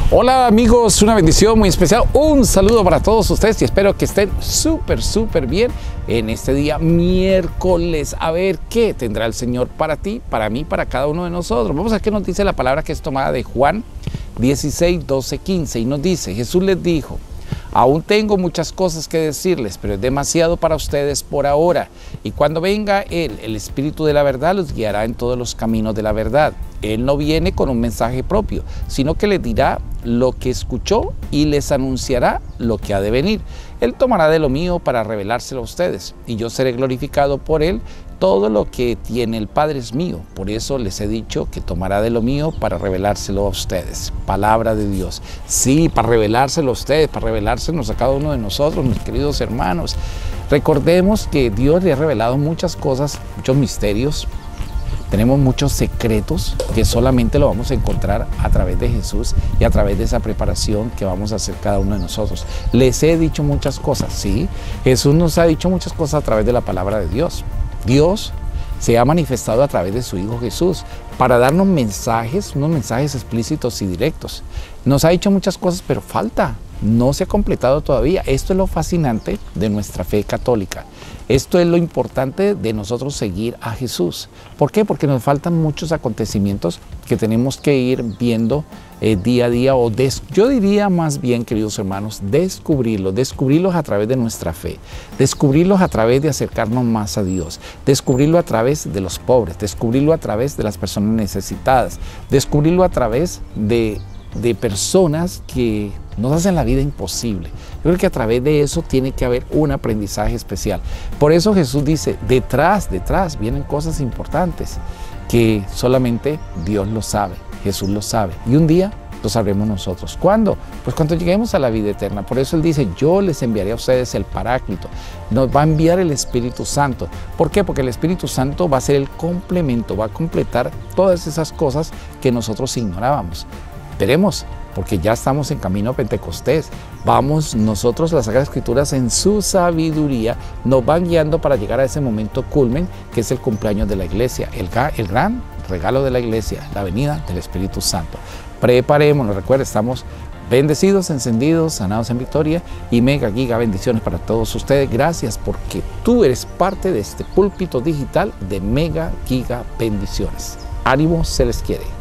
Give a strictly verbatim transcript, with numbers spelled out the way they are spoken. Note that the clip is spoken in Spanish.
Hola amigos, una bendición muy especial, un saludo para todos ustedes y espero que estén súper, súper bien en este día miércoles. A ver qué tendrá el Señor para ti, para mí, para cada uno de nosotros. Vamos a ver qué nos dice la palabra que es tomada de Juan dieciséis, doce, quince y nos dice, Jesús les dijo: aún tengo muchas cosas que decirles, pero es demasiado para ustedes por ahora. Y cuando venga Él, el Espíritu de la verdad, los guiará en todos los caminos de la verdad. Él no viene con un mensaje propio, sino que les dirá lo que escuchó y les anunciará lo que ha de venir. Él tomará de lo mío para revelárselo a ustedes, y yo seré glorificado por Él. Todo lo que tiene el Padre es mío, por eso les he dicho que tomará de lo mío para revelárselo a ustedes. Palabra de Dios. Sí, para revelárselo a ustedes, para revelárselos a cada uno de nosotros, mis queridos hermanos. Recordemos que Dios le ha revelado muchas cosas, muchos misterios. Tenemos muchos secretos que solamente lo vamos a encontrar a través de Jesús y a través de esa preparación que vamos a hacer cada uno de nosotros. Les he dicho muchas cosas, sí. Jesús nos ha dicho muchas cosas a través de la palabra de Dios. Dios se ha manifestado a través de su Hijo Jesús para darnos mensajes, unos mensajes explícitos y directos. Nos ha dicho muchas cosas, pero falta. No se ha completado todavía. Esto es lo fascinante de nuestra fe católica. Esto es lo importante de nosotros seguir a Jesús. ¿Por qué? Porque nos faltan muchos acontecimientos que tenemos que ir viendo eh, día a día, o des yo diría más bien, queridos hermanos, descubrirlos, descubrirlos a través de nuestra fe, descubrirlos a través de acercarnos más a Dios, descubrirlo a través de los pobres, descubrirlo a través de las personas necesitadas, descubrirlo a través de, de personas que nos hacen la vida imposible. Yo creo que a través de eso tiene que haber un aprendizaje especial. Por eso Jesús dice, detrás, detrás vienen cosas importantes que solamente Dios lo sabe, Jesús lo sabe. Y un día lo sabremos nosotros. ¿Cuándo? Pues cuando lleguemos a la vida eterna. Por eso Él dice, yo les enviaré a ustedes el Paráclito. Nos va a enviar el Espíritu Santo. ¿Por qué? Porque el Espíritu Santo va a ser el complemento, va a completar todas esas cosas que nosotros ignorábamos. Veremos, porque ya estamos en camino a Pentecostés. Vamos nosotros, las Sagradas Escrituras en su sabiduría nos van guiando para llegar a ese momento culmen, que es el cumpleaños de la iglesia, el, el gran regalo de la iglesia, la venida del Espíritu Santo. Preparémonos, recuerda, estamos bendecidos, encendidos, sanados en victoria y mega giga bendiciones para todos ustedes. Gracias porque tú eres parte de este púlpito digital de mega giga bendiciones. Ánimo, se les quiere.